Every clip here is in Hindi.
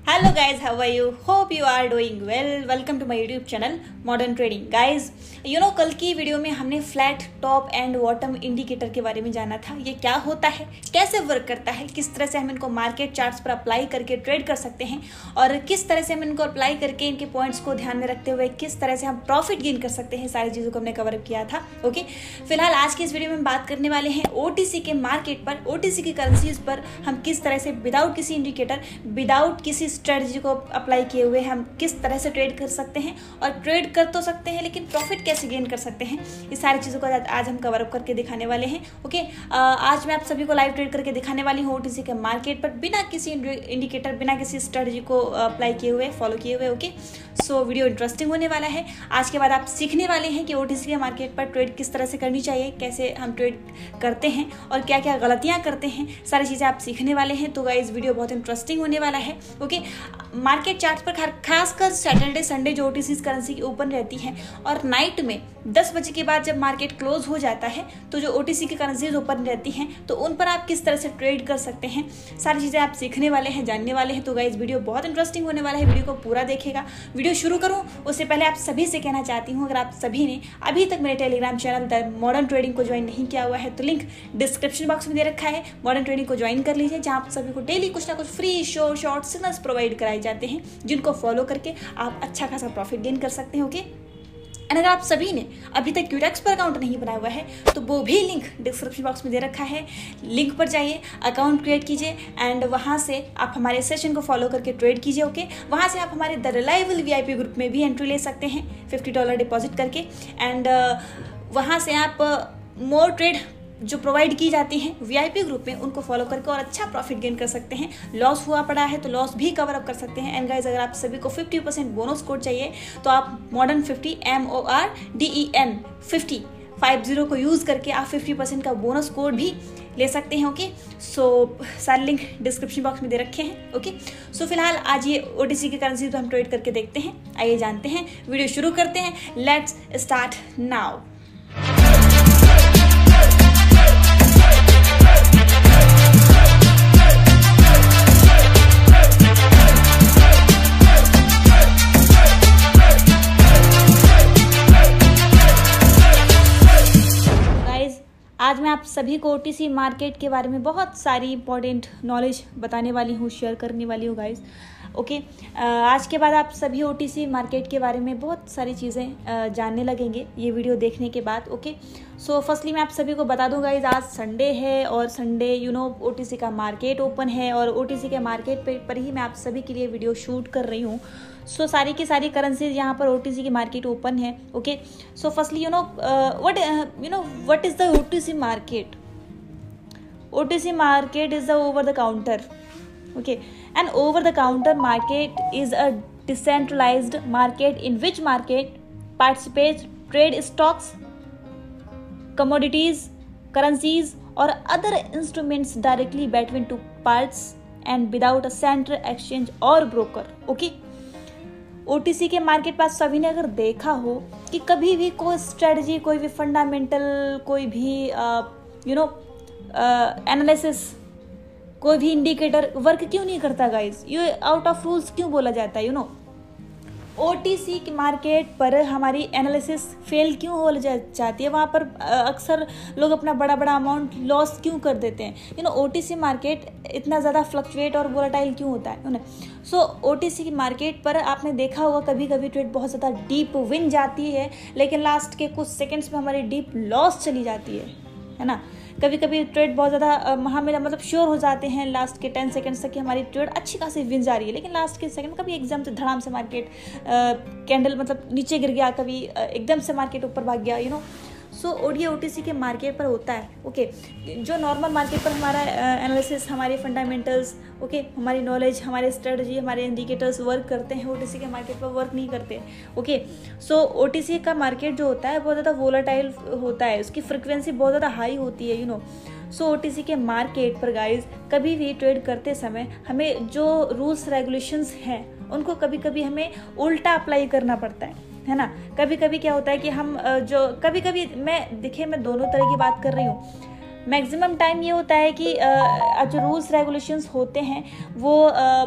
Hello guys, how are you? Hope you are doing well. Welcome to my YouTube channel Modern Trading. Guys, कल की वीडियो में हमने flat top and bottom indicator के बारे में जाना था। ये क्या होता है, कैसे वर्क करता है, किस तरह से हम इनको मार्केट चार्ट्स पर अप्लाई करके ट्रेड कर सकते हैं और किस तरह से हम इनको अप्लाई करके इनके पॉइंट्स को ध्यान में रखते हुए किस तरह से हम प्रॉफिट गेन कर सकते हैं, सारी चीज़ों को हमने कवर किया था। ओके, फिलहाल आज की इस वीडियो में हम बात करने वाले हैं OTC के मार्केट पर, OTC की करेंसीज पर हम किस तरह से विदाउट किसी इंडिकेटर, विदाउट किसी स्ट्रेटजी को अप्लाई किए हुए हम किस तरह से ट्रेड कर सकते हैं और ट्रेड कर तो सकते हैं लेकिन प्रॉफिट कैसे गेन कर सकते हैं, इस सारी चीज़ों को आज हम कवर अप करके दिखाने वाले हैं। ओके, आज मैं आप सभी को लाइव ट्रेड करके दिखाने वाली हूँ OTC के मार्केट पर बिना किसी इंडिकेटर, बिना किसी स्ट्रेटजी को अप्लाई किए हुए, फॉलो किए हुए। ओके, सो वीडियो इंटरेस्टिंग होने वाला है। आज के बाद आप सीखने वाले हैं कि OTC के मार्केट पर ट्रेड किस तरह से करनी चाहिए, कैसे हम ट्रेड करते हैं और क्या क्या गलतियां करते हैं, सारी चीज़ें आप सीखने वाले हैं। तो गाइस वीडियो बहुत इंटरेस्टिंग होने वाला है। ओके, मार्केट चार्ट पर खासकर सैटरडे संडे जो OTC करेंसी की ओपन रहती है और नाइट में 10 बजे के बाद जब मार्केट क्लोज हो जाता है तो जो OTC की करेंसीज ओपन रहती हैं तो उन पर आप किस तरह से ट्रेड कर सकते हैं, सारी चीज़ें आप सीखने वाले हैं, जानने वाले हैं। तो गाइस वीडियो बहुत इंटरेस्टिंग होने वाला है, वीडियो को पूरा देखिएगा। वीडियो शुरू करूं उससे पहले आप सभी से कहना चाहती हूं, अगर आप सभी ने अभी तक मेरे Telegram channel the modern trading को ज्वाइन नहीं किया हुआ है तो लिंक डिस्क्रिप्शन बॉक्स में दे रखा है। मॉडर्न ट्रेडिंग को ज्वाइन कर लीजिए, जहां आप सभी को डेली कुछ ना कुछ फ्री शॉर्ट सिग्नल्स प्रोवाइड कराए जाते हैं जिनको फॉलो करके आप अच्छा खासा प्रॉफिट गेन कर सकते हैं। ओके, एंड अगर आप सभी ने अभी तक क्यूडेक्स पर अकाउंट नहीं बनाया हुआ है तो वो भी लिंक डिस्क्रिप्शन बॉक्स में दे रखा है, लिंक पर जाइए, अकाउंट क्रिएट कीजिए एंड वहाँ से आप हमारे सेशन को फॉलो करके ट्रेड कीजिए। ओके, वहाँ से आप हमारे द रिलायबल VIP ग्रुप में भी एंट्री ले सकते हैं $50 डिपॉजिट करके एंड वहाँ से आप मोर ट्रेड जो प्रोवाइड की जाती हैं VIP ग्रुप में उनको फॉलो करके और अच्छा प्रॉफिट गेन कर सकते हैं। लॉस हुआ पड़ा है तो लॉस भी कवर अप कर सकते हैं। एंड गाइज, अगर आप सभी को 50% बोनस कोड चाहिए तो आप मॉडर्न 50 MORDEN 50 को यूज़ करके आप 50% का बोनस कोड भी ले सकते हैं। ओके, सो सारे लिंक डिस्क्रिप्शन बॉक्स में दे रखे हैं। ओके, सो फिलहाल आज ये OTC की करेंसी तो हम ट्रेड करके देखते हैं, आइए जानते हैं, वीडियो शुरू करते हैं। Let's start now. आज मैं आप सभी को OTC मार्केट के बारे में बहुत सारी इंपॉर्टेंट नॉलेज बताने वाली हूँ, शेयर करने वाली हूँ गाइस। ओके, आज के बाद आप सभी OTC मार्केट के बारे में बहुत सारी चीज़ें जानने लगेंगे ये वीडियो देखने के बाद। ओके, सो फर्स्टली मैं आप सभी को बता दूँ गाइस, आज संडे है और संडे OTC का मार्केट ओपन है और OTC के मार्केट पर ही मैं आप सभी के लिए वीडियो शूट कर रही हूँ। सो सारी की सारी करेंसीज यहाँ पर OTC की मार्केट ओपन है। Okay, so firstly what is the OTC market? OTC market is the over the counter. Okay, an over the counter market is a decentralized market in which market participants trade stocks, commodities, currencies or other instruments directly between two parties and without a central exchange or broker. Okay, OTC के मार्केट पास सभी ने अगर देखा हो कि कभी भी कोई स्ट्रेटजी, कोई भी फंडामेंटल, कोई भी एनालिसिस, कोई भी इंडिकेटर वर्क क्यों नहीं करता गाइस, ये आउट ऑफ रूल्स क्यों बोला जाता है? OTC की मार्केट पर हमारी एनालिसिस फेल क्यों हो जाती है, वहाँ पर अक्सर लोग अपना बड़ा बड़ा अमाउंट लॉस क्यों कर देते हैं? OTC मार्केट इतना ज़्यादा फ्लक्चुएट और वोलेटाइल क्यों होता है? सो OTC की मार्केट पर आपने देखा होगा कभी कभी ट्रेड बहुत ज़्यादा डीप विन जाती है लेकिन लास्ट के कुछ सेकेंड्स में हमारी डीप लॉस चली जाती है ना। कभी कभी ट्रेड बहुत ज़्यादा हमें श्योर हो जाते हैं लास्ट के 10 सेकंड्स तक कि हमारी ट्रेड अच्छी खासी विन जा रही है, लेकिन लास्ट के सेकंड कभी एकदम से धड़ाम से मार्केट कैंडल नीचे गिर गया, कभी एकदम से मार्केट ऊपर भाग गया। सो OTC के मार्केट पर होता है। ओके, जो नॉर्मल मार्केट पर हमारा एनालिसिस, हमारे फंडामेंटल्स, ओके, हमारी नॉलेज, हमारे स्ट्रेटजी, हमारे इंडिकेटर्स वर्क करते हैं, OTC के मार्केट पर वर्क नहीं करते। ओके, सो OTC का मार्केट जो होता है बहुत ज़्यादा वोलेटाइल होता है, उसकी फ्रिक्वेंसी बहुत ज़्यादा हाई होती है। सो OTC के मार्केट पर गाइज कभी भी ट्रेड करते समय हमें जो रूल्स रेगुलेशंस हैं उनको कभी कभी हमें उल्टा अप्लाई करना पड़ता है ना। कभी कभी क्या होता है कि हम जो कभी कभी मैं दोनों तरह की बात कर रही हूँ। मैक्सिमम टाइम ये होता है कि जो रूल्स रेगुलेशंस होते हैं वो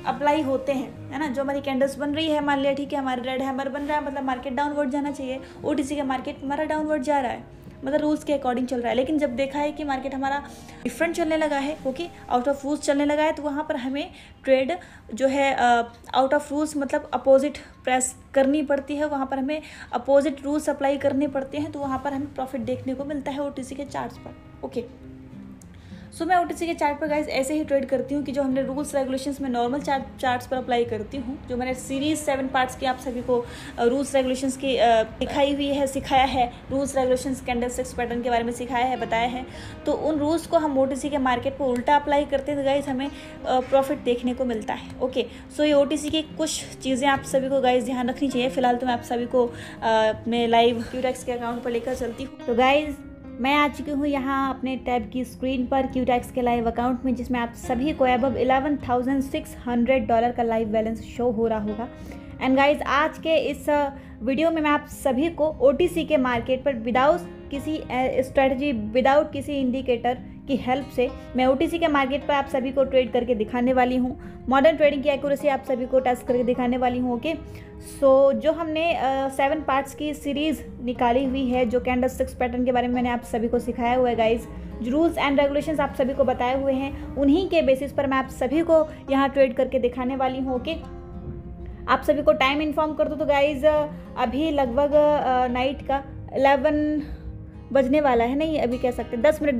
अप्लाई होते हैं, है ना। जो हमारी कैंडल्स बन रही है, मान लिया ठीक है हमारे रेड हैमर बन रहा है, मतलब मार्केट डाउनवर्ड जाना चाहिए। ओटीसी का मार्केट हमारा डाउनवर्ड जा रहा है, मतलब रूल्स के अकॉर्डिंग चल रहा है। लेकिन जब देखा है कि मार्केट हमारा डिफरेंट चलने लगा है, ओके, आउट ऑफ रूल्स चलने लगा है, तो वहाँ पर हमें ट्रेड जो है आउट ऑफ रूल्स मतलब अपोजिट प्रेस करनी पड़ती है, वहाँ पर हमें अपोजिट रूल्स अप्लाई करने पड़ते हैं, तो वहाँ पर हमें प्रॉफिट देखने को मिलता है ओटीसी के चार्ट्स पर, ओके। सो मैं ओटीसी के चार्ट पर गाइज ऐसे ही ट्रेड करती हूँ कि जो हमने रूल्स रेगुलेशंस में नॉर्मल चार्ट्स पर अप्लाई करती हूँ, जो मैंने सीरीज 7 पार्ट्स की आप सभी को रूल्स रेगुलेशंस की दिखाई हुई है, सिखाया है, रूल्स रेगुलेशंस कैंडलस्टिक्स पैटर्न के बारे में सिखाया है, बताया है। तो उन रूल्स को हम ओटीसी के मार्केट पर उल्टा अप्लाई करते हैं तो गाइज हमें प्रॉफिट देखने को मिलता है, ओके। सो ये ओटीसी की कुछ चीज़ें आप सभी को गाइज ध्यान रखनी चाहिए। फिलहाल तो मैं आप सभी को अपने लाइव क्यूटेक्स के अकाउंट पर लेकर चलती हूँ। तो गाइज मैं आ चुकी हूँ यहाँ अपने टैब की स्क्रीन पर क्यूटेक्स के लाइव अकाउंट में, जिसमें आप सभी को अबव $11,600 का लाइव बैलेंस शो हो रहा होगा। एंड गाइज आज के इस वीडियो में मैं आप सभी को ओटीसी के मार्केट पर विदाउट किसी स्ट्रेटजी, विदाउट किसी इंडिकेटर की हेल्प से मैं ओटीसी के मार्केट पर आप सभी को ट्रेड करके दिखाने वाली हूँ। मॉडर्न ट्रेडिंग की एक्यूरेसी आप सभी को टेस्ट करके दिखाने वाली हूँ, ओके। सो जो हमने 7 पार्ट्स की सीरीज़ निकाली हुई है, जो कैंडलस्टिक्स पैटर्न के बारे में मैंने आप सभी को सिखाया हुआ है गाइज, जो रूल्स एंड रेगुलेशंस आप सभी को बताए हुए हैं, उन्हीं के बेसिस पर मैं आप सभी को यहाँ ट्रेड करके दिखाने वाली हूँ, ओके। आप सभी को टाइम इन्फॉर्म कर दूँ तो गाइज अभी लगभग नाइट का 11 बजने वाला है, नहीं अभी कह सकते 10 मिनट,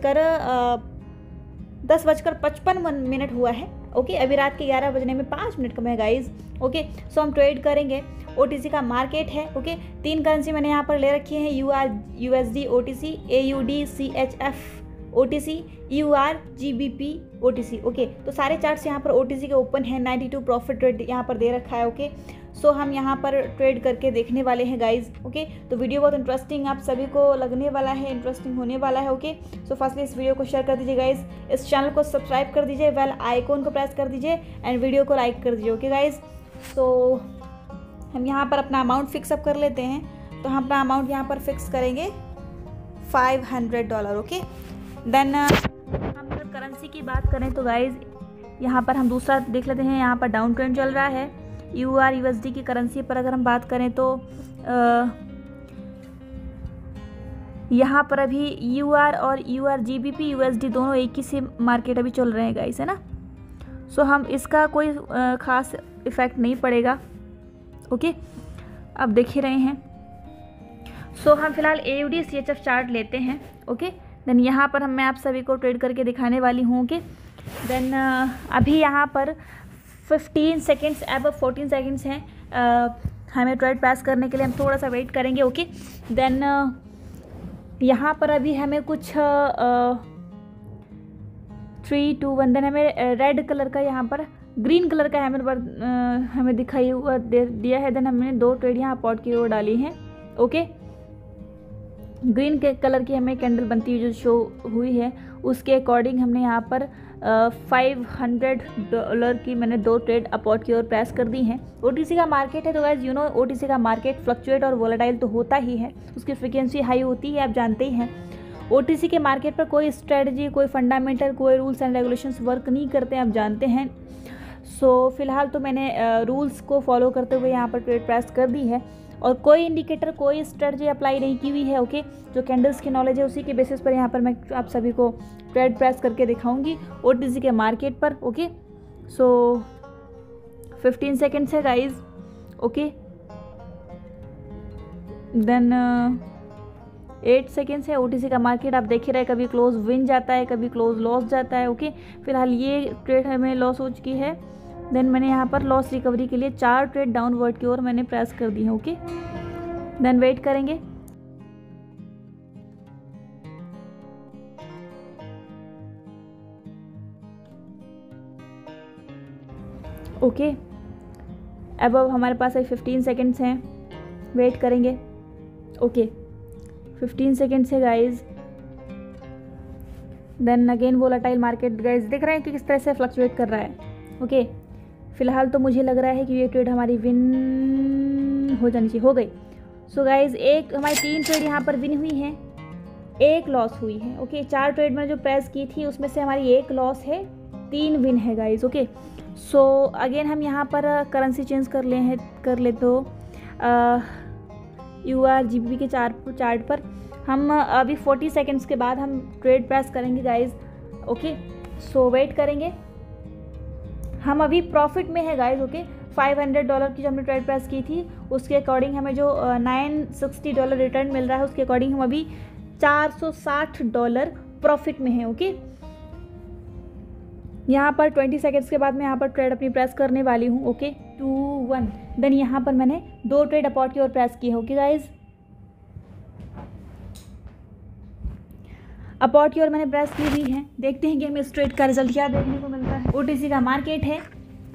10:55 हुआ है, ओके। अभी रात के 11 बजने में 5 मिनट कम है गाइज, ओके। सो हम ट्रेड करेंगे। ओटीसी का मार्केट है, ओके। 3 करेंसी मैंने यहाँ पर ले रखी है, USD OTC, AUD CHF OTC, EUR GBP OTC, okay. तो सारे चार्ट्स यहाँ पर ओटीसी के ओपन है। 92 प्रॉफिट रेट यहाँ पर दे रखा है, ओके। सो हम यहाँ पर ट्रेड करके देखने वाले हैं गाइज, ओके। तो वीडियो बहुत इंटरेस्टिंग आप सभी को लगने वाला है, इंटरेस्टिंग होने वाला है, ओके। सो फर्स्टली इस वीडियो को शेयर कर दीजिए गाइज, इस चैनल को सब्सक्राइब कर दीजिए, बेल आइकॉन को प्रेस कर दीजिए एंड वीडियो को लाइक कर दीजिए, ओके गाइज। तो हम यहाँ पर अपना अमाउंट फिक्स अप कर लेते हैं। तो हम अपना अमाउंट यहाँ पर फिक्स करेंगे $500, ओके। देन हम अगर करेंसी की बात करें तो गाइज यहाँ पर हम दूसरा देख लेते हैं। यहाँ पर डाउन ट्रेंड चल रहा है। EUR USD की करेंसी पर अगर हम बात करें तो यहाँ पर अभी EUR और EUR GBP USD दोनों एक ही से मार्केट अभी चल रहे हैं गाइस, है ना। सो हम इसका कोई ख़ास इफेक्ट नहीं पड़ेगा, ओके। अब देख ही रहे हैं। सो हम फिलहाल AUD CHF चार्ट लेते हैं, ओके। देन यहाँ पर मैं आप सभी को ट्रेड करके दिखाने वाली हूँ, ओके। देन अभी यहाँ पर 15 सेकेंड्स अब 14 सेकेंड्स हैं हमें ट्रेड पास करने के लिए। हम थोड़ा सा वेट करेंगे, ओके। देन यहाँ पर अभी हमें कुछ 3 2 1 देन हमें रेड कलर का, यहाँ पर ग्रीन कलर का हमें दिखाई हुआ दिया है। देन हमने 2 ट्रेड यहाँ पॉट की ओर डाली हैं, ओके। ग्रीन के कलर की हमें कैंडल बनती हुई जो शो हुई है, उसके अकॉर्डिंग हमने यहाँ पर $500 की मैंने 2 ट्रेड अपॉट की ओर प्रेस कर दी हैं। ओटीसी का मार्केट है तो गाइस यू नो ओटीसी का मार्केट फ्लक्चुएट और वोलेटाइल तो होता ही है, उसकी फ्रिक्वेंसी हाई होती है, आप जानते ही हैं। ओटीसी के मार्केट पर कोई स्ट्रेटजी, कोई फंडामेंटल, कोई रूल्स एंड रेगुलेशंस वर्क नहीं करते हैं, आप जानते हैं। सो फिलहाल तो मैंने रूल्स को फॉलो करते हुए यहाँ पर ट्रेड प्रेस कर दी है और कोई इंडिकेटर, कोई स्ट्रेटजी अप्लाई नहीं की हुई है, ओके। जो कैंडल्स की नॉलेज है उसी के बेसिस पर यहाँ पर मैं आप सभी को ट्रेड प्रेस करके दिखाऊंगी ओटीसी के मार्केट पर, ओके। सो 15 सेकेंड्स है गाइज, ओके। देन 8 सेकेंड्स है। ओटीसी का मार्केट आप देख ही रहे, कभी क्लोज विन जाता है, कभी क्लोज लॉस जाता है, ओके। फिलहाल ये ट्रेड हमें लॉस हो चुकी है। देन मैंने यहाँ पर लॉस रिकवरी के लिए 4 ट्रेड डाउनवर्ड की ओर मैंने प्रेस कर दी है, ओके। देन वेट करेंगे। ओके अब हमारे पास 15 सेकेंड्स हैं, वेट करेंगे, ओके। 15 सेकेंड्स है guys. Then again volatile market guys देख रहे हैं कि किस तरह से फ्लक्चुएट कर रहा है, ओके। फिलहाल तो मुझे लग रहा है कि ये ट्रेड हमारी विन हो जानी चाहिए, हो गई। सो गाइज हमारी 3 ट्रेड यहाँ पर विन हुई हैं, 1 लॉस हुई है, ओके। 4 ट्रेड में जो प्रेस की थी उसमें से हमारी 1 लॉस है, 3 विन है गाइज। ओके, सो अगेन हम यहाँ पर करेंसी चेंज कर ले तो URGBP के चार्ट पर हम अभी 40 सेकेंड्स के बाद हम ट्रेड प्रेस करेंगे गाइज। ओके, सो वेट करेंगे। हम अभी प्रॉफिट में है गाइज। ओके, $500 की जो हमने ट्रेड प्रेस की थी उसके अकॉर्डिंग हमें जो $960 रिटर्न मिल रहा है उसके अकॉर्डिंग हम अभी $460 प्रॉफिट में है। ओके, यहाँ पर 20 सेकेंड्स के बाद मैं यहाँ पर ट्रेड अपनी प्रेस करने वाली हूँ। ओके, 2 1 देन यहाँ पर मैंने 2 ट्रेड अपॉर्ट की ओर प्रेस की है। ओके गाइज, अपॉर्ट की ओर मैंने प्रेस की हुई है। देखते हैं कि हमें इस ट्रेड का रिजल्ट क्या देखने को मिलता है। OTC का मार्केट है,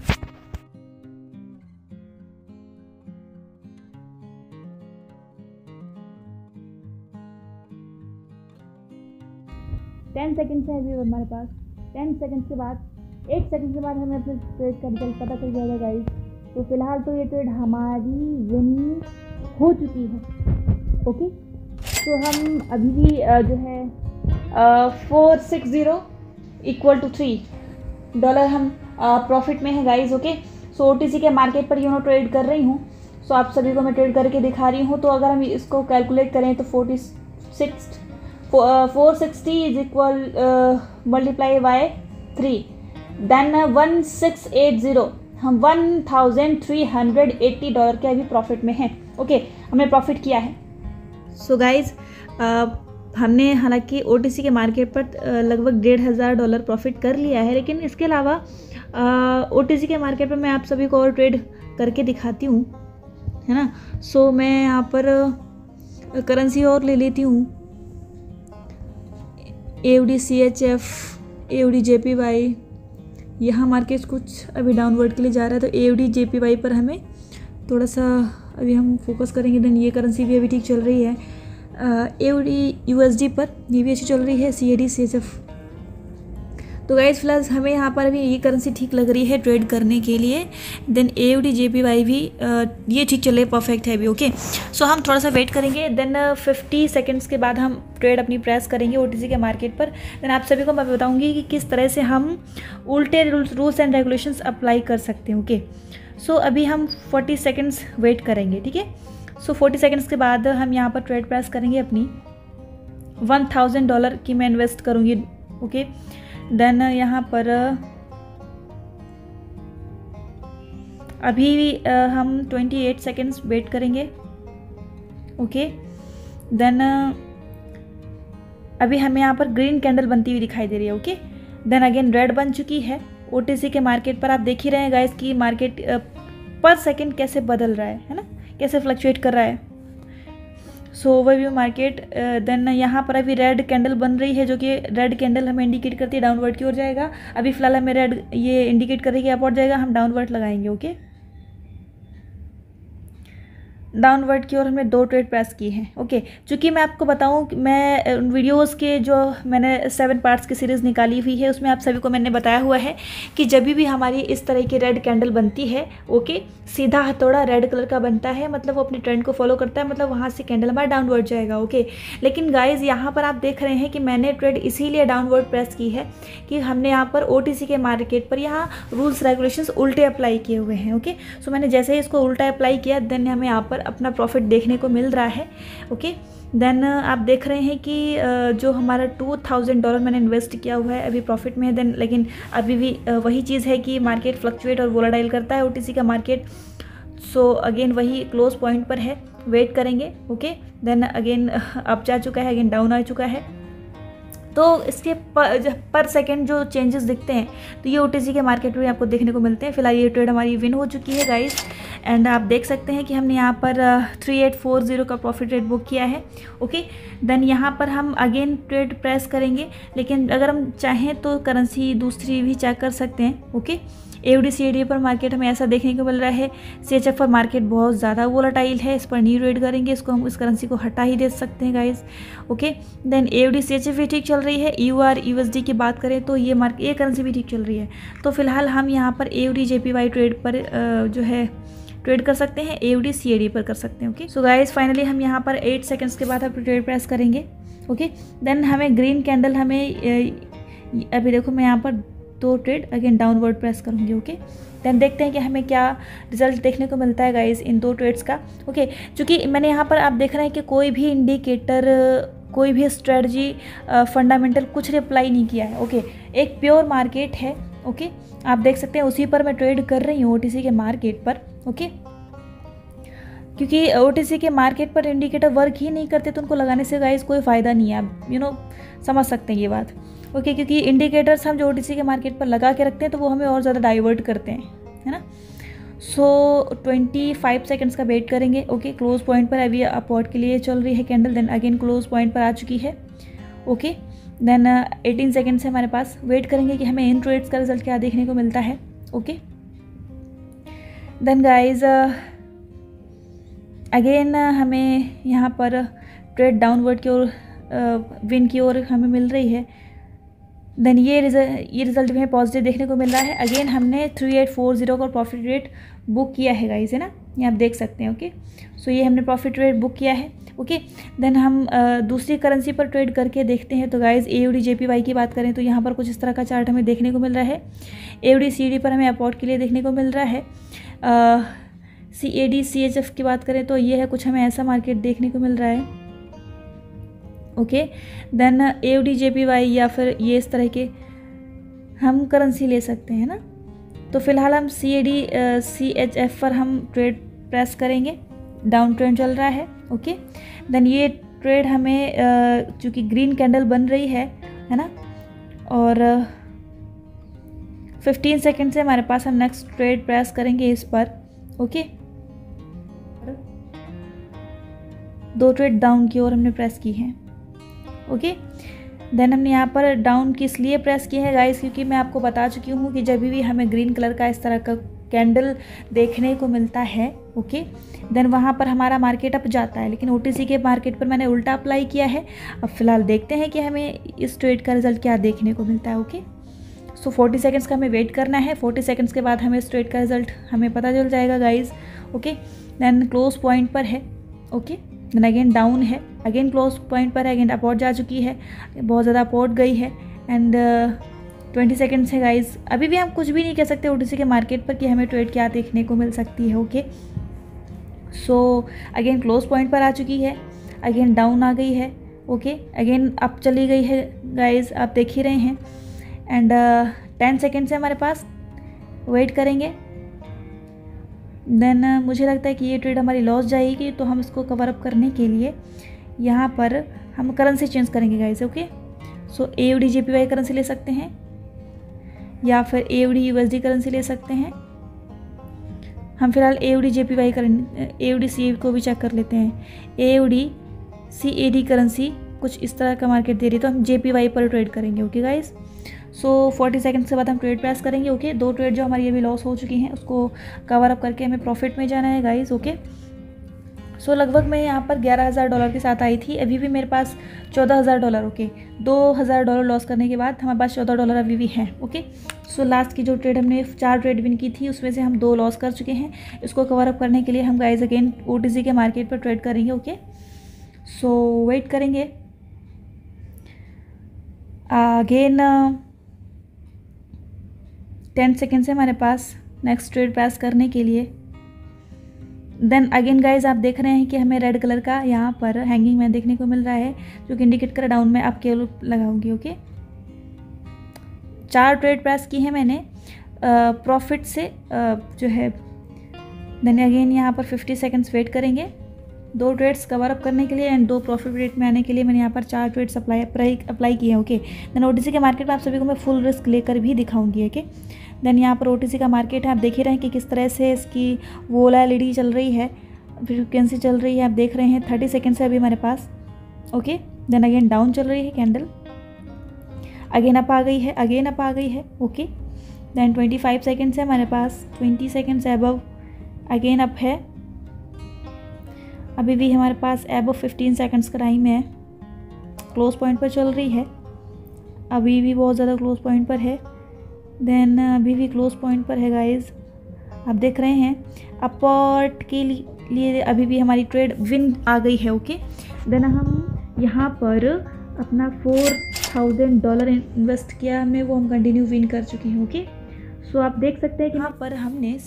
टेन सेकेंड्स है अभी हमारे पास। 10 सेकेंड्स के बाद 8 सेकेंड के बाद हमें अपने ट्रेड का रिजल्ट पता चल जाएगा गाइज। तो फिलहाल तो ये ट्रेड हमारी विन हो चुकी है। ओके, तो हम अभी भी जो है 460 = $3 हम प्रॉफिट में है गाइज। ओके, सो OTC के मार्केट पर ट्रेड कर रही हूँ। सो आप सभी को मैं ट्रेड करके दिखा रही हूँ। तो अगर हम इसको कैलकुलेट करें तो 460 मल्टीप्लाई बाय 3 देन 1680 हम $1380 के अभी प्रॉफिट में हैं। ओके, हमने प्रॉफिट किया है। सो गाइज हमने हालांकि OTC के मार्केट पर लगभग $1500 प्रॉफिट कर लिया है, लेकिन इसके अलावा OTC के मार्केट पर मैं आप सभी को और ट्रेड करके दिखाती हूँ, है ना। सो मैं यहाँ पर करेंसी और ले लेती हूँ। AUD CHF, AUD JPY, यहाँ मार्केट कुछ अभी डाउनवर्ड के लिए जा रहा है, तो AUD JPY पर हमें थोड़ा सा अभी हम फोकस करेंगे। देन ये करेंसी भी अभी ठीक चल रही है। AUD USD पर ये भी अच्छी चल रही है। CAD CHF। तो गाइज फिलहाल हमें यहाँ पर अभी ये करेंसी ठीक लग रही है ट्रेड करने के लिए। देन AUD JPY भी ये ठीक चल रही है, परफेक्ट है अभी। ओके, सो हम थोड़ा सा वेट करेंगे। देन 50 सेकेंड्स के बाद हम ट्रेड अपनी प्रेस करेंगे OTC के मार्केट पर। देन आप सभी को मैं बताऊंगी कि किस तरह से हम उल्टे रूल्स एंड रेगुलेशंस अप्लाई कर सकते हैं। ओके, सो अभी हम 40 सेकेंड्स वेट करेंगे, ठीक है। सो 40 सेकेंड्स के बाद हम यहाँ पर ट्रेड प्रेस करेंगे अपनी। $1000 की मैं इन्वेस्ट करूँगी। ओके, देन यहाँ पर अभी हम 28 सेकेंड्स वेट करेंगे। ओके, देन अभी हमें यहाँ पर ग्रीन कैंडल बनती हुई दिखाई दे रही है। ओके, देन अगेन रेड बन चुकी है। OTC के मार्केट पर आप देख ही रहे हैं गाइस कि मार्केट पर सेकेंड कैसे बदल रहा है ना, कैसे फ्लक्चुएट कर रहा है। सो ओवरव्यू मार्केट। देन यहाँ पर अभी रेड कैंडल बन रही है, जो कि रेड कैंडल हमें इंडिकेट करती है डाउनवर्ड की ओर जाएगा। अभी फिलहाल हमें रेड ये इंडिकेट कर रही है कि अपवर्ड जाएगा, हम डाउनवर्ड लगाएंगे। ओके, डाउनवर्ड की ओर हमने 2 ट्रेड प्रेस की हैं। ओके, चूँकि मैं आपको बताऊं, मैं वीडियोस के जो मैंने 7 पार्ट्स की सीरीज़ निकाली हुई है उसमें आप सभी को मैंने बताया हुआ है कि जब भी हमारी इस तरह की रेड कैंडल बनती है, ओके, सीधा हथौड़ा रेड कलर का बनता है, मतलब वो अपनी ट्रेंड को फॉलो करता है, मतलब वहाँ से कैंडल हमारा डाउनवर्ड जाएगा। ओके, लेकिन गाइज यहाँ पर आप देख रहे हैं कि मैंने ट्रेड इसीलिए डाउनवर्ड प्रेस की है कि हमने यहाँ पर OTC के मार्केट पर यहाँ रूल्स रेगुलेशंस उल्टे अप्लाई किए हुए हैं। ओके, सो मैंने जैसे ही इसको उल्टा अप्लाई किया देन हमें यहाँ पर अपना प्रॉफिट देखने को मिल रहा है। ओके, देन आप देख रहे हैं कि जो हमारा $2000 मैंने इन्वेस्ट किया हुआ है अभी प्रॉफिट में है। देन लेकिन अभी भी वही चीज़ है कि मार्केट फ्लक्चुएट और वोलाटाइल करता है OTC का मार्केट। सो अगेन वही क्लोज पॉइंट पर है, वेट करेंगे। ओके, देन अगेन अप जा चुका है, अगेन डाउन आ चुका है। तो इसके पर सेकेंड जो चेंजेस दिखते हैं तो ये OTC के मार्केट में आपको देखने को मिलते हैं। फिलहाल ये ट्रेड हमारी विन हो चुकी है गाइस, एंड आप देख सकते हैं कि हमने यहाँ पर 3840 का प्रॉफिट रेट बुक किया है। ओके, देन यहाँ पर हम अगेन ट्रेड प्रेस करेंगे, लेकिन अगर हम चाहें तो करेंसी दूसरी भी चेक कर सकते हैं। ओके, AUD CAD पर मार्केट हमें ऐसा देखने को मिल रहा है। CHF पर मार्केट बहुत ज़्यादा वोलाटाइल है, इस पर नहीं ट्रेड करेंगे, इसको हम इस करेंसी को हटा ही दे सकते हैं guys. Okay, then AUD CHF भी ठीक चल रही है। EUR USD की बात करें तो ये करेंसी भी ठीक चल रही है। तो फिलहाल हम यहाँ पर AUD JPY ट्रेड पर जो है ट्रेड कर सकते हैं, AUD CAD पर कर सकते हैं। ओके, सो गाइस फाइनली हम यहाँ पर 8 सेकेंड्स के बाद आप ट्रेड प्रेस करेंगे। ओके, देन हमें ग्रीन कैंडल हमें अभी देखो मैं यहाँ पर 2 ट्रेड अगेन डाउनवर्ड प्रेस करूँगी। ओके, देन देखते हैं कि हमें क्या रिजल्ट देखने को मिलता है गाइज इन 2 ट्रेड्स का। ओके, क्योंकि मैंने यहाँ पर आप देख रहे हैं कि कोई भी इंडिकेटर, कोई भी स्ट्रेटजी, फंडामेंटल कुछ रिप्लाई नहीं किया है। ओके, एक प्योर मार्केट है। ओके, आप देख सकते हैं उसी पर मैं ट्रेड कर रही हूँ, OTC के मार्केट पर। ओके, क्योंकि OTC के मार्केट पर इंडिकेटर वर्क ही नहीं करते तो उनको लगाने से गाइज कोई फ़ायदा नहीं है। आप समझ सकते हैं ये बात। ओके, क्योंकि इंडिकेटर्स हम जो OTC के मार्केट पर लगा के रखते हैं तो वो हमें और ज़्यादा डाइवर्ट करते हैं, है ना। सो 25 सेकंड्स का वेट करेंगे। ओके, क्लोज पॉइंट पर अभी अपवर्ड के लिए चल रही है candle, then again close point पर आ चुकी है। ओके, देन 18 सेकंड्स है हमारे पास। वेट करेंगे कि हमें इन ट्रेड्स का रिजल्ट क्या देखने को मिलता है। ओके, देन गाइज अगेन हमें यहाँ पर ट्रेड डाउनवर्ड की ओर, विन की ओर हमें मिल रही है। देन ये रिजल्ट भी हमें पॉजिटिव देखने को मिल रहा है। अगेन हमने 3840 का प्रॉफिट रेट बुक किया है गाइस, है ना, ये आप देख सकते हैं। ओके, सो ये हमने प्रॉफिट रेट बुक किया है। ओके, देन हम दूसरी करेंसी पर ट्रेड करके देखते हैं। तो गाइस AUD JPY की बात करें तो यहाँ पर कुछ इस तरह का चार्ट हमें देखने को मिल रहा है। AUD CAD पर हमें अपवर्ड के लिए देखने को मिल रहा है। CAD CHF की बात करें तो ये है, कुछ हमें ऐसा मार्केट देखने को मिल रहा है। ओके, देन AUD JPY या फिर ये इस तरह के हम करेंसी ले सकते हैं ना। तो फिलहाल हम CAD CHF पर हम ट्रेड प्रेस करेंगे, डाउन ट्रेंड चल रहा है। ओके, देन ये ट्रेड हमें चूँकि ग्रीन कैंडल बन रही है ना, और 15 सेकंड से हमारे पास, हम नेक्स्ट ट्रेड प्रेस करेंगे इस पर। ओके, 2 ट्रेड डाउन की ओर हमने प्रेस की है। ओके, देन हमने यहाँ पर डाउन किस लिए प्रेस की है गाइस, क्योंकि मैं आपको बता चुकी हूँ कि जब भी हमें ग्रीन कलर का इस तरह का कैंडल देखने को मिलता है, ओके, देन वहाँ पर हमारा मार्केट अप जाता है। लेकिन OTC के मार्केट पर मैंने उल्टा अप्लाई किया है। अब फिलहाल देखते हैं कि हमें इस ट्रेड का रिजल्ट क्या देखने को मिलता है। ओके, सो 40 सेकंड्स का हमें वेट करना है। 40 सेकंड्स के बाद हमें इस ट्रेड का रिजल्ट हमें पता चल जाएगा guys. Okay, then close point पर है। ओके, देन अगेन डाउन है, अगेन क्लोज पॉइंट पर है, अगेन अपवर्ड जा चुकी है, बहुत ज़्यादा अपवर्ड गई है। एंड 20 सेकंड्स है गाइज। अभी भी हम कुछ भी नहीं कह सकते OTC के मार्केट पर कि हमें ट्रेड क्या देखने को मिल सकती है। Okay, so again close point पर आ चुकी है, अगेन डाउन आ गई है। ओके, अगेन अप चली गई है गाइज, आप देख ही रहे हैं। एंड 10 सेकेंड्स है हमारे पास, वेट करेंगे। देन मुझे लगता है कि ये ट्रेड हमारी लॉस जाएगी, तो हम इसको कवर अप करने के लिए यहाँ पर हम करेंसी चेंज करेंगे guys. Okay, so AUD JPY currency ले सकते हैं या फिर AUD USD करेंसी ले सकते हैं। हम फिलहाल AUD JPY AUD CAD को भी चेक कर लेते हैं। AUD CAD करेंसी कुछ इस तरह का मार्केट दे रही है, तो हम JPY पर ट्रेड करेंगे। ओके गाइज, सो 40 सेकंड्स के बाद हम ट्रेड प्रेस करेंगे। ओके, 2 ट्रेड जो हमारी अभी लॉस हो चुकी हैं उसको कवर अप करके हमें प्रॉफिट में जाना है गाइज। ओके, सो लगभग मैं यहाँ पर $11,000 के साथ आई थी, अभी भी मेरे पास $14,000। ओके, $2,000 लॉस करने के बाद हमारे पास $14 अभी भी हैं। ओके, सो लास्ट की जो ट्रेड हमने 4 ट्रेड विन की थी उसमें से हम 2 लॉस कर चुके हैं। इसको कवर अप करने के लिए हम गाइज अगेन OTC के मार्केट पर ट्रेड करेंगे। ओके, सो वेट करेंगे। अगेन 10 सेकेंड से हमारे पास नेक्स्ट ट्रेड प्रेस करने के लिए। देन अगेन गाइज आप देख रहे हैं कि हमें रेड कलर का यहाँ पर हैंगिंग मैन देखने को मिल रहा है, जो कि इंडिकेट कर डाउन में आप केवल लगाऊंगी। ओके, 4 ट्रेड प्रेस की है मैंने प्रॉफिट से जो है। देन अगेन यहाँ पर 50 सेकंड्स वेट करेंगे 2 ट्रेड्स कवर अप करने के लिए एंड 2 प्रॉफिट रेट में आने के लिए मैंने यहाँ पर 4 ट्रेड्स अप्लाई किए हैं। ओके, देन OTC के मार्केट में आप सभी को मैं फुल रिस्क लेकर भी दिखाऊंगी। ओके, देन यहाँ पर OTC का मार्केट है, आप देख ही रहे हैं कि किस तरह से इसकी वोलेटिलिटी चल रही है, फ्रीक्वेंसी चल रही है, आप देख रहे हैं। 30 सेकेंड से अभी हमारे पास। ओके, देन अगेन डाउन चल रही है कैंडल, अगेन अप आ गई है, अगेन अप आ गई है। ओके, देन 25 सेकेंड से हमारे पास, 20 सेकेंड से अबव अगेन अप है। अभी भी हमारे पास अबव 15 सेकेंड्स का टाइम है, क्लोज पॉइंट पर चल रही है, अभी भी बहुत ज़्यादा क्लोज पॉइंट पर है। देन अभी भी क्लोज पॉइंट पर है गाइज, आप देख रहे हैं। अपवर्ड के लिए अभी भी हमारी ट्रेड विन आ गई है। ओके, देन हम यहाँ पर अपना 4 $5000 इन्वेस्ट किया हमने, वो हम कंटिन्यू विन कर चुके हैं। ओके, सो आप देख सकते हैं कि यहाँ पर हमने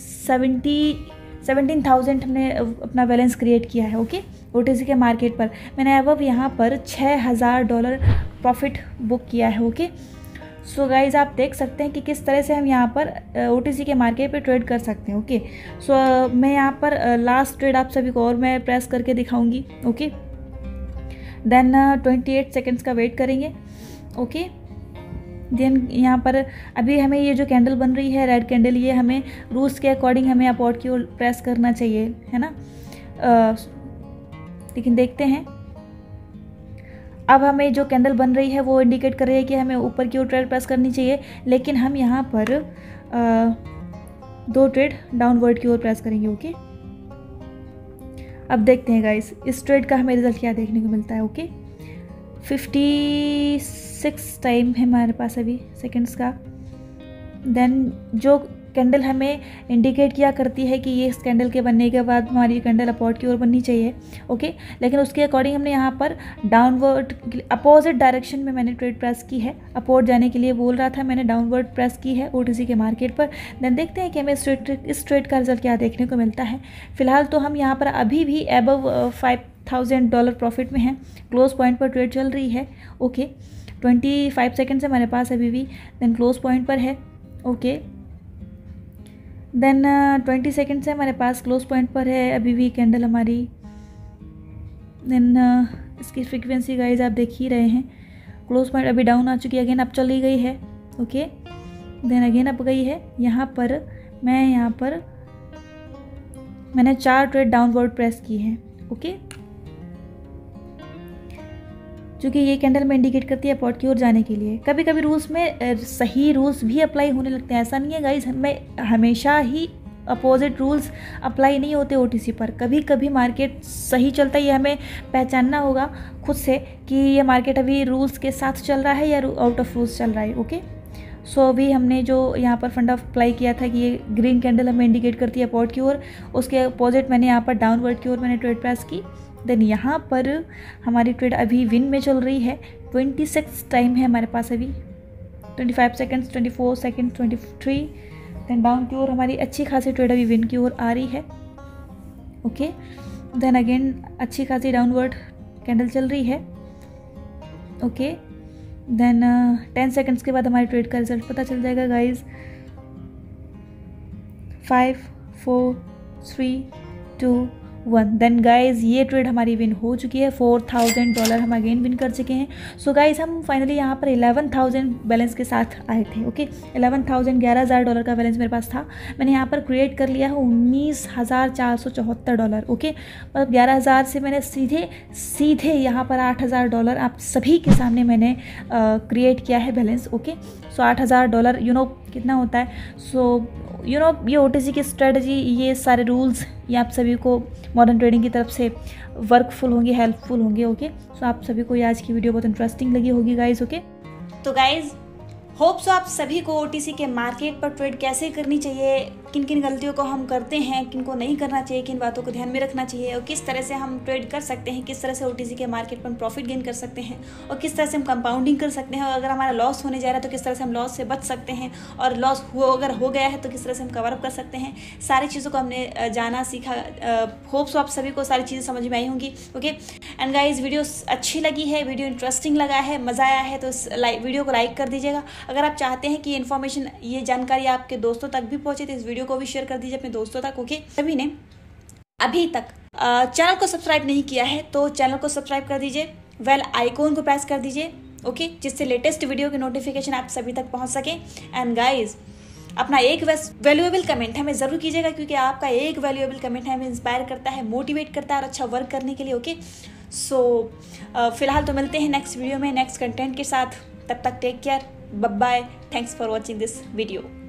17,000 हमने अपना बैलेंस क्रिएट किया है। ओके, OTC के मार्केट पर मैंने अब यहाँ पर $6000 प्रॉफिट बुक किया है। ओके, सो गाइज आप देख सकते हैं कि किस तरह से हम यहाँ पर OTC के मार्केट पे ट्रेड कर सकते हैं। ओके, सो मैं यहाँ पर लास्ट ट्रेड आप सभी को और मैं प्रेस करके दिखाऊंगी। ओके, देन 28 सेकेंड्स का वेट करेंगे। ओके, देन यहाँ पर अभी हमें ये जो कैंडल बन रही है रेड कैंडल, ये हमें रूल्स के अकॉर्डिंग हमें अपोर्ट की ओर प्रेस करना चाहिए, है ना। लेकिन देखते हैं, अब हमें जो कैंडल बन रही है वो इंडिकेट कर रही है कि हमें ऊपर की ओर ट्रेड प्रेस करनी चाहिए, लेकिन हम यहाँ पर 2 ट्रेड डाउनवर्ड की ओर प्रेस करेंगे। ओके, अब देखते हैं गाइस इस ट्रेड का हमें रिजल्ट क्या देखने को मिलता है। ओके, 56 टाइम है हमारे पास अभी सेकंड्स का। देन जो कैंडल हमें इंडिकेट किया करती है कि ये इस कैंडल के बनने के बाद हमारी कैंडल अपोर्ट की ओर बननी चाहिए। ओके, लेकिन उसके अकॉर्डिंग हमने यहाँ पर डाउनवर्ड अपोजिट डायरेक्शन में मैंने ट्रेड प्रेस की है। अपोर्ट जाने के लिए बोल रहा था, मैंने डाउनवर्ड प्रेस की है OTC के मार्केट पर। देन देखते हैं कि हमें इस ट्रेड का रिजल्ट क्या देखने को मिलता है। फिलहाल तो हम यहाँ पर अभी भी अबव $5000 प्रॉफिट में हैं, क्लोज पॉइंट पर ट्रेड चल रही है। ओके, 25 सेकेंड्स है हमारे पास अभी भी, देन क्लोज पॉइंट पर है। ओके, देन 20 सेकेंड्स है हमारे पास, क्लोज पॉइंट पर है अभी भी कैंडल हमारी। देन इसकी फ्रीक्वेंसी गाइज आप देख ही रहे हैं, क्लोज पॉइंट अभी डाउन आ चुकी है, अगेन अप चली गई है। ओके, देन अगेन अप गई है। यहाँ पर मैंने 4 ट्रेड डाउनवर्ड प्रेस की है। ओके, क्योंकि ये कैंडल में इंडिकेट करती है अपोर्ट की ओर जाने के लिए। कभी कभी रूल्स में सही रूल्स भी अप्लाई होने लगते हैं, ऐसा नहीं है गाइज हमें हमेशा ही अपोजिट रूल्स अप्लाई नहीं होते OTC पर। कभी कभी मार्केट सही चलता है, ये हमें पहचानना होगा खुद से कि ये मार्केट अभी रूल्स के साथ चल रहा है या आउट ऑफ रूल्स चल रहा है। ओके, सो अभी हमने जो यहाँ पर फंडा अप्लाई किया था कि ये ग्रीन कैंडल हमें इंडिकेट करती है अपोर्ट की ओर, उसके अपोजिट मैंने यहाँ पर डाउनवर्ड की ओर मैंने ट्रेड प्रेस की। देन यहाँ पर हमारी ट्रेड अभी विन में चल रही है। 26 टाइम है हमारे पास अभी, 25 सेकेंड्स, 24 सेकेंड्स, 23। देन डाउन की ओर हमारी अच्छी खासी ट्रेड अभी विन की ओर आ रही है। ओके, देन अगेन अच्छी खासी डाउनवर्ड कैंडल चल रही है। ओके, देन 10 सेकेंड्स के बाद हमारी ट्रेड का रिजल्ट पता चल जाएगा गाइज। 5 4 3 2 1। देन गाइज ये ट्रेड हमारी विन हो चुकी है, $4000 हम अगेन विन कर चुके हैं। सो गाइज हम फाइनली यहाँ पर 11,000 बैलेंस के साथ आए थे। ओके, 11,000 का बैलेंस मेरे पास था, मैंने यहाँ पर क्रिएट कर लिया है $19,474। ओके, मतलब 11,000 से मैंने सीधे यहाँ पर $8,000 आप सभी के सामने मैंने क्रिएट किया है बैलेंस। ओके, सो $8,000 कितना होता है। सो ये OTC की स्ट्रेटजी, ये सारे रूल्स ये आप सभी को मॉडर्न ट्रेडिंग की तरफ से वर्कफुल होंगे, हेल्पफुल होंगे। ओके, सो आप सभी को ये आज की वीडियो बहुत इंटरेस्टिंग लगी होगी गाइज। ओके, तो गाइज होप सो आप सभी को OTC के मार्केट पर ट्रेड कैसे करनी चाहिए, किन किन गलतियों को हम करते हैं, किन को नहीं करना चाहिए, किन बातों को ध्यान में रखना चाहिए, और किस तरह से हम ट्रेड कर सकते हैं, किस तरह से OTC के मार्केट पर प्रॉफिट गेन कर सकते हैं, और किस तरह से हम कंपाउंडिंग कर सकते हैं, और अगर हमारा लॉस होने जा रहा है तो किस तरह से हम लॉस से बच सकते हैं, और लॉस अगर हो गया है तो किस तरह से हम कवर अप कर सकते हैं। सारी चीज़ों को हमने जाना सीखा। होप सो आप सभी को सारी चीज़ें समझ में आई होंगी। ओके, एंड गाइज वीडियो अच्छी लगी है, वीडियो इंटरेस्टिंग लगा है, मज़ा आया है तो इस वीडियो को लाइक कर दीजिएगा। अगर आप चाहते हैं कि इन्फॉर्मेशन, ये जानकारी आपके दोस्तों तक भी पहुंचे तो इस वीडियो को भी शेयर कर दीजिए अपने दोस्तों तक। ओके, सभी ने अभी तक चैनल को सब्सक्राइब नहीं किया है तो चैनल को सब्सक्राइब कर दीजिए, बेल आइकॉन को प्रेस कर दीजिए। ओके, जिससे लेटेस्ट वीडियो के नोटिफिकेशन आप सभी तक पहुंच सके। एंड गाइज अपना एक वैल्यूएबल कमेंट हमें ज़रूर कीजिएगा, क्योंकि आपका एक वैल्यूएबल कमेंट हमें इंस्पायर करता है, मोटिवेट करता है और अच्छा वर्क करने के लिए। ओके, सो फिलहाल तो मिलते हैं नेक्स्ट वीडियो में नेक्स्ट कंटेंट के साथ। तब तक take care, bye bye, thanks for watching this video.